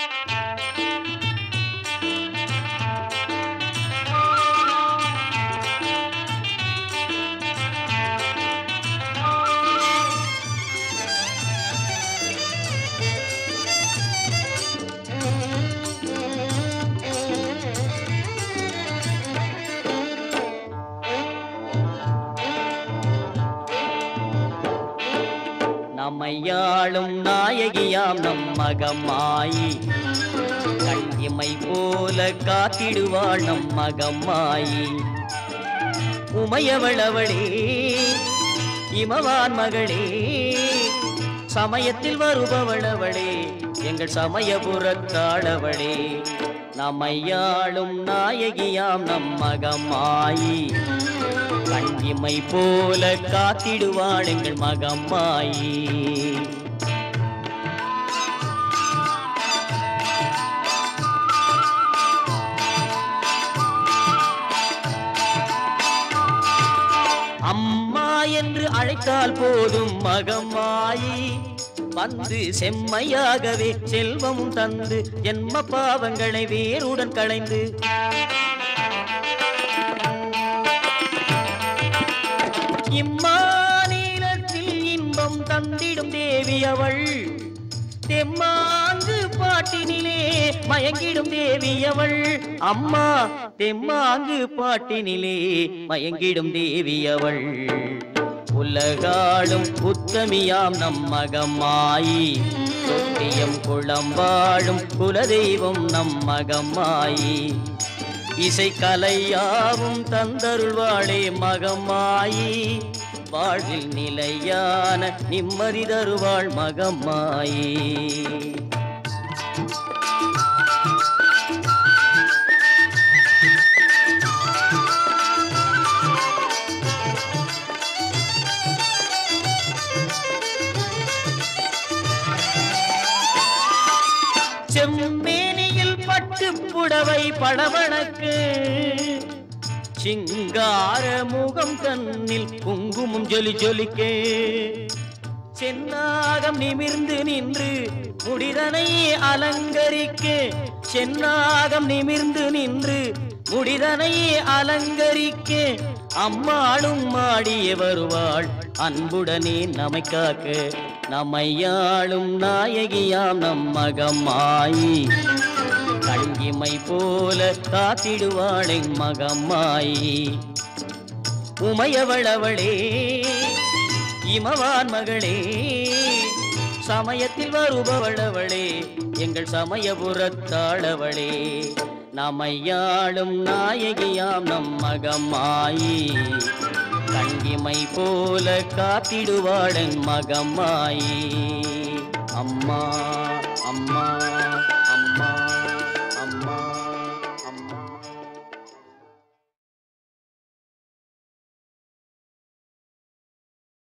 நம்மையாளும் நாயகியாம் நம் மகமாயி கண்ணிமை போல காத்திடுவாள் நம் மகமாயி உமையவளவளே இமவான் மகளே சமயத்தில் வருபவளவளே எங்கள் சமயபுரத்தாளவளே நம்மையாளும் நாயகியாம் நம் மகமாயி கண்ணிமை போல காத்திடுவாள் எங்கள் மகமாயி அம்மா என்று அழைத்தால் போதும் மகமாயி வந்து செம்மையாகவே செல்வமும் தந்து ஜென்ம பாவங்களை வேருடன் களைந்து இம்மாநிலத்தில் இன்பம் தந்திடும் தேவி அவள் தெம்மாங்கு பாட்டினிலே மயங்கிடும் தேவி அவள் அம்மா தெம்மாங்கு பாட்டினிலே மயங்கிடும் தேவி அவள் உலகாளும் உத்தமியாம் நம் மகமாயி தொட்டியம் குளம்பாழும் குலதெய்வம் நம் மகமாயி இசை கலையாவும் தந்தருள்வாளே மகமாயி வாழ்வில் நிலையான நிம்மதி தருவாள் மகமாயி செம்மேனியில் பட்டு புடவை பளபளக்கு சிங்கார முகம் தன்னில் குங்குமம் ஜொலி ஜொலிக்கே சென்னாகம் நிமிர்ந்து நின்று முடிதனை அலங்கரிக்க சென்னாகம் நிமிர்ந்து நின்று முடிதனை அலங்கரிக்க அம்மாளும் மாடிய வருவாள் அன்புடனே நம்மை காக்க நம்மையாளும் நாயகியாம் நம் மகமாயி கண்ணிமை போல காத்திடுவாள் என் மகமாயி உமையவளவளே இமவான் மகளே சமயத்தில் வருபவளவளே எங்கள் சமயபுரத்தாளவளே நம்மையாளும் நாயகியாம் நம் மகமாயி கண்ணிமை போல காத்திடுவாள் என் மகமாயி அம்மா அம்மா அம்மா